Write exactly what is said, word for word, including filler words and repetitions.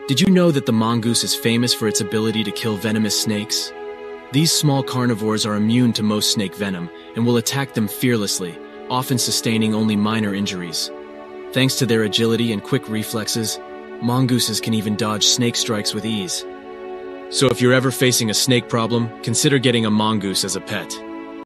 Did you know that the mongoose is famous for its ability to kill venomous snakes? These small carnivores are immune to most snake venom and will attack them fearlessly, often sustaining only minor injuries. Thanks to their agility and quick reflexes, mongooses can even dodge snake strikes with ease. So if you're ever facing a snake problem, consider getting a mongoose as a pet.